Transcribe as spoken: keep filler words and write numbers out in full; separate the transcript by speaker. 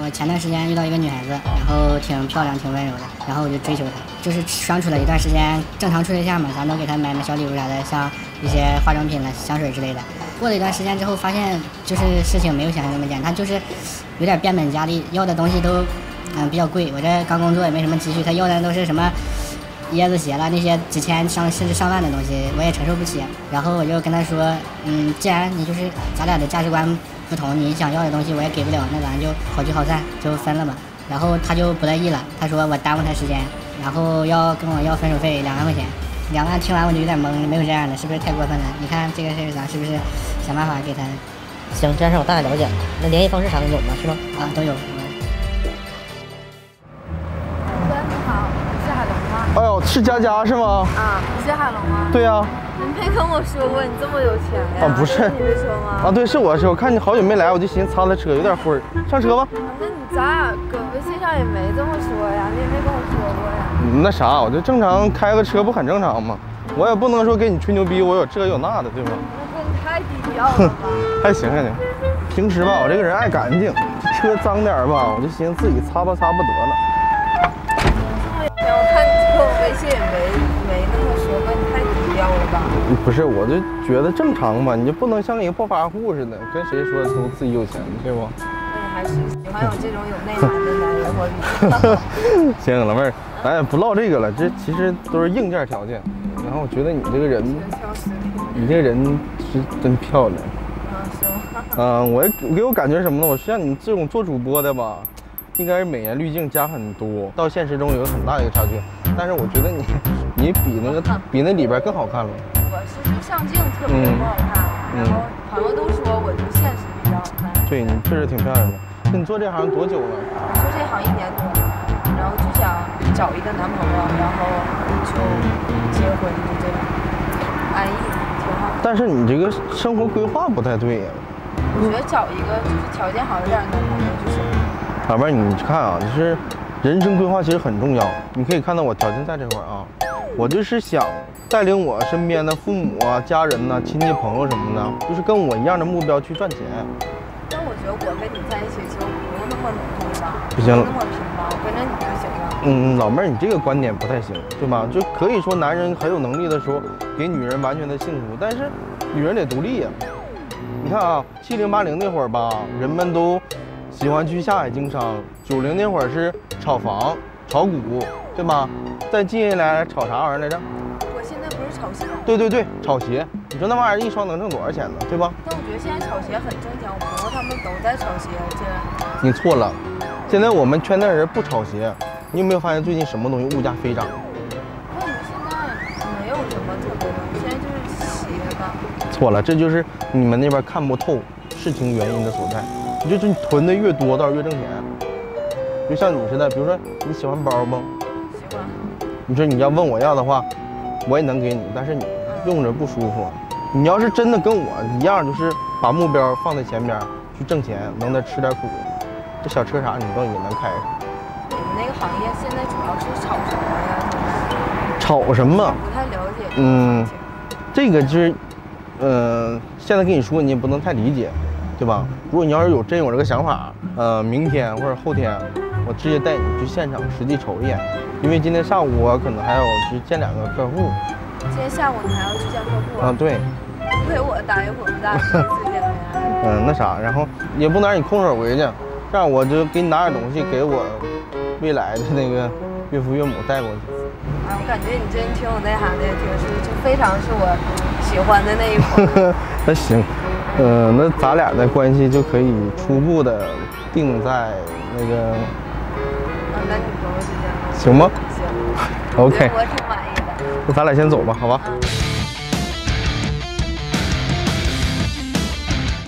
Speaker 1: 我前段时间遇到一个女孩子，然后挺漂亮，挺温柔的，然后我就追求她，就是相处了一段时间，正常处对象嘛，咱都给她买买小礼物啥的，像一些化妆品了、香水之类的。过了一段时间之后，发现就是事情没有想象那么简单，她就是有点变本加厉，要的东西都嗯比较贵。我这刚工作也没什么积蓄，她要的都是什么椰子鞋了，那些几千上甚至上万的东西，我也承受不起。然后我就跟她说，嗯，既然你就是咱俩的价值观不同，你想要的东西我也给不了，那咱就好聚好散，就分了吧。然后他就不乐意了，他说我耽误他时间，然后要跟我要分手费两万块钱。两万听完我就有点懵，没有这样的，是不是太过分了？你看这个事儿，咱是不是想办法给他？
Speaker 2: 行，这样让我大概了解了。那联系方式啥的有吗？是吗？
Speaker 1: 啊，都有。
Speaker 3: 哥你好，你是海龙吗？
Speaker 4: 哎呦，是佳佳是吗？
Speaker 3: 啊，你是海龙吗？
Speaker 4: 对呀、啊。
Speaker 3: 你没跟我说过你这么有钱呀？
Speaker 4: 啊，不是。
Speaker 3: 你没说吗？
Speaker 4: 啊，对，是我是我看你好久没来，我就寻思擦擦车有点灰儿，上车吧。
Speaker 3: 那你咱俩搁微信上也没这么说呀，你也没跟我说过呀。
Speaker 4: 嗯、那啥，我这正常开个车不很正常吗？我也不能说给你吹牛逼，我有这有那的，对吧？
Speaker 3: 那哥你太低调了吧？
Speaker 4: 还行还行。平时吧，我这个人爱干净，车脏点吧，我就寻思自己擦吧擦不得了。
Speaker 3: 我看你跟我微信也没没那么说过，你太低调了吧？
Speaker 4: 不是，我就觉得正常嘛，你就不能像一个暴发户似的，跟谁说都自己有钱，对不？
Speaker 3: 那你还是喜欢有这种有内涵的男人或女？
Speaker 4: 行，老妹儿，咱也不唠这个了，这其实都是硬件条件。然后我觉得你这个人，你这个人是真漂亮。
Speaker 3: 啊，是吗？
Speaker 4: 嗯，我给我感觉什么呢？我像你这种做主播的吧，应该是美颜滤镜加很多，到现实中有很大的一个差距。但是我觉得你，你比那个比那里边更好看了。
Speaker 3: 我是说上镜特别不好看，然后朋友都说我就现实比较好看。
Speaker 4: 对，你确实挺漂亮的。那你做这行多久了？
Speaker 3: 我做这行一年多，然后就想找一个男朋友，然后就结婚，就这样，安逸，挺好。
Speaker 4: 但是你这个生活规划不太对呀。
Speaker 3: 我觉得找一个就是条件好一点的男朋友就行。
Speaker 4: 老妹儿，你看啊，就是人生规划其实很重要。你可以看到我条件在这块儿啊，我就是想带领我身边的父母啊、家人呐、啊、亲戚朋友什么的，就是跟我一样的目标去赚钱。
Speaker 3: 但我觉得我跟你在一起就不用那么努力吧，
Speaker 4: 不行，
Speaker 3: 那么拼吧，我跟着你就行了。
Speaker 4: 嗯，老妹儿，你这个观点不太行，对吧？就可以说男人很有能力的时候，给女人完全的幸福，但是女人得独立呀。你看啊，七零八零那会儿吧，人们都喜欢去下海经商；九零那会儿是炒房、炒股，对吧？再接下来炒啥玩意儿来着？
Speaker 3: 我现在不是炒鞋。
Speaker 4: 对对对，炒鞋。你说那玩意儿一双能挣多少钱呢？对吧？
Speaker 3: 但我觉得现在炒鞋很挣钱，我朋友他们都在炒鞋。这
Speaker 4: 你错了，现在我们圈内人不炒鞋。你有没有发现最近什么东西物价飞涨？
Speaker 3: 我感觉现在没有什么特别的，现在就是鞋吧。
Speaker 4: 错了，这就是你们那边看不透事情原因的所在。你就是你囤的越多，倒是越挣钱。就像你似的，比如说你喜欢包不？
Speaker 3: 喜欢。
Speaker 4: 你说你要问我要的话，我也能给你，但是你用着不舒服。你要是真的跟我一样，就是把目标放在前边去挣钱，能得吃点苦，这小车啥你都也能开上。
Speaker 3: 你们那个行业现在主要是炒什么呀？
Speaker 4: 炒什么？
Speaker 3: 不太了解。
Speaker 4: 嗯，这个就是，呃，现在跟你说你也不能太理解，对吧？如果你要是有真有这个想法，呃，明天或者后天，我直接带你去现场实际瞅一眼，因为今天下午我可能还要去见两个客户。
Speaker 3: 今天下午你还要去见客户
Speaker 4: 啊？对。
Speaker 3: 不陪我待一会儿，咱俩第一次见面。
Speaker 4: 嗯，那啥，然后也不能让你空手回去，这样我就给你拿点东西给我未来的那个岳父岳母带过去。
Speaker 3: 啊，我感觉你真挺有内涵的，挺是就非常是我喜欢的那一款。
Speaker 4: 那行，呃，那咱俩的关系就可以初步的定在那个。
Speaker 3: 啊，男女朋友之间吗？
Speaker 4: 行吗？
Speaker 3: 行。
Speaker 4: OK。
Speaker 3: 我挺满意的。
Speaker 4: 那咱俩先走吧，好吧？
Speaker 3: 嗯